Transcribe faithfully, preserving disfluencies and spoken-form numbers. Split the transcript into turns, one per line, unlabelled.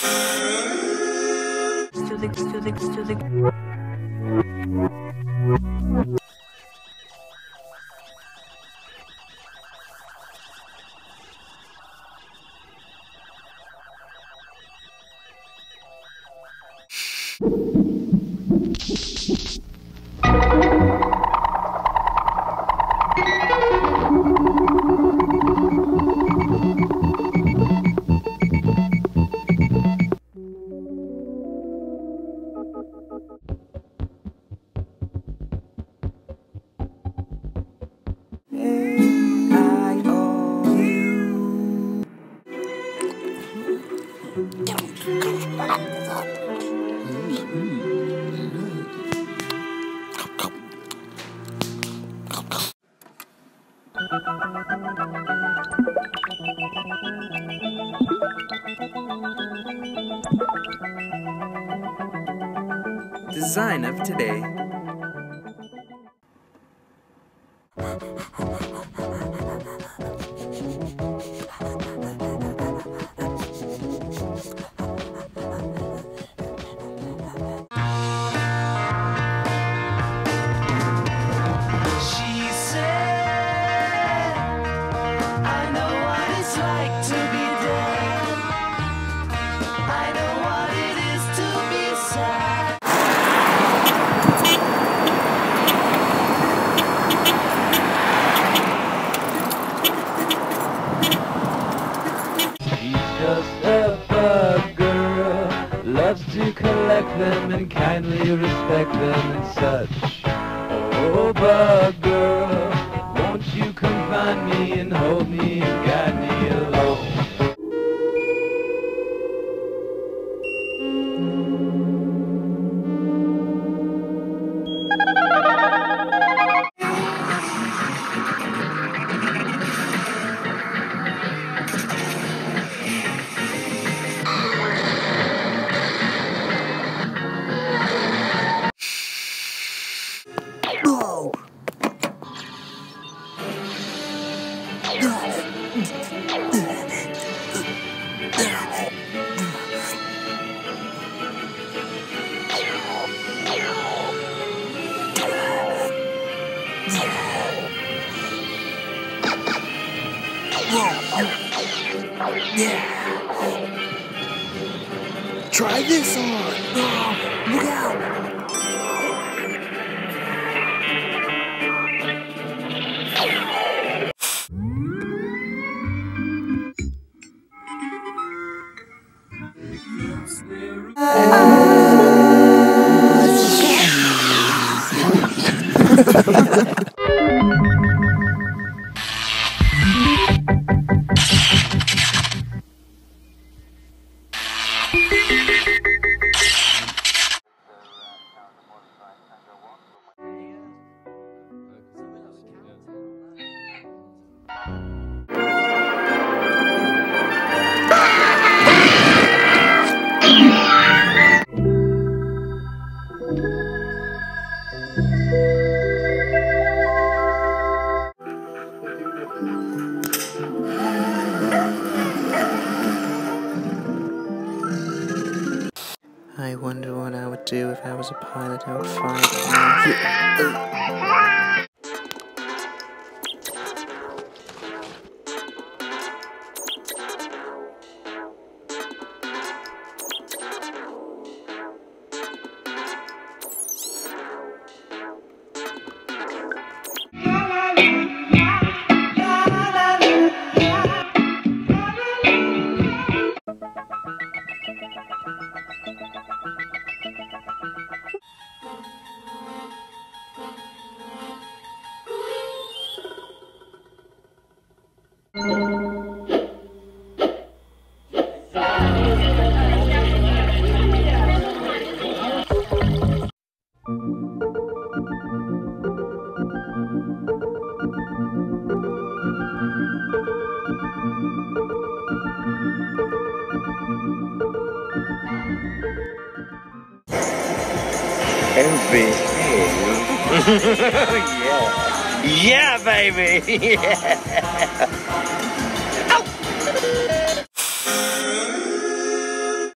To the, to the, to the.
Design of today.
Just a bug girl, loves to collect them and kindly respect them and such. Oh, bug girl, won't you come find me and hold me and guide me along?
Yeah. Try this on. Oh, look out.
I wonder what I would do if I was a pilot. I would fly.
And behave. Yeah. Yeah, baby. Yeah.